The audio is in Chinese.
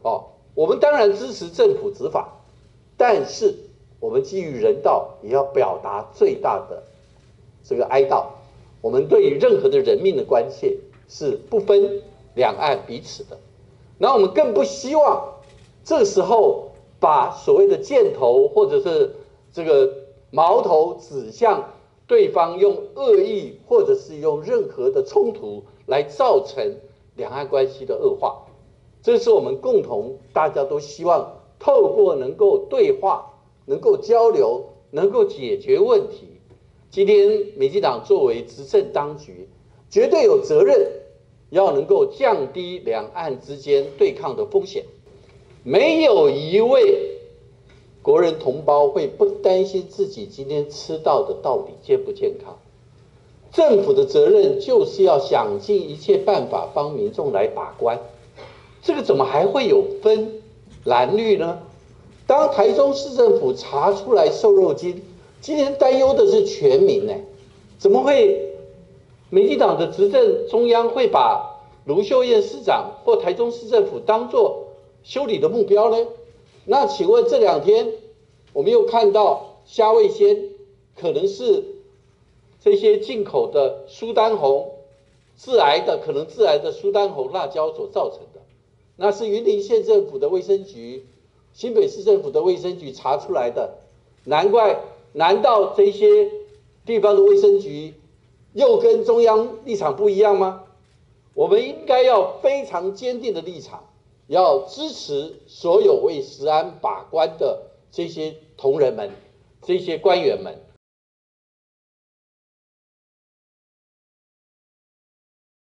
我们当然支持政府执法，但是我们基于人道，也要表达最大的这个哀悼。我们对于任何的人命的关切是不分两岸彼此的。那我们更不希望这时候把所谓的箭头或者是这个矛头指向对方，用恶意或者是用任何的冲突来造成两岸关系的恶化。这是我们共同大家都希望透过能够对话、能够交流、能够解决问题。今天民进党作为执政当局，绝对有责任要能够降低两岸之间对抗的风险。没有一位国人同胞会不担心自己今天吃到的到底健不健康。政府的责任就是要想尽一切办法帮民众来把关。这个怎么还会有分蓝绿呢？当台中市政府查出来瘦肉精，今天担忧的是全民呢，怎么会民进党的执政中央会把卢秀燕市长或台中市政府当作修理的目标呢？那请问这2天我们又看到虾味鲜可能是这些进口的苏丹红可能致癌的苏丹红辣椒所造成的，那是云林县政府的卫生局、新北市政府的卫生局查出来的。难道这些地方的卫生局又跟中央立场不一样吗？我们应该要非常坚定的立场，要支持所有为食安把关的这些同仁们、这些官员们。